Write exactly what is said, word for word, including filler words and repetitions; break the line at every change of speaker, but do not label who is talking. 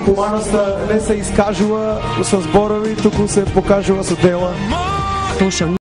Командата не се изкажила с Борови, тук се покажила с дела.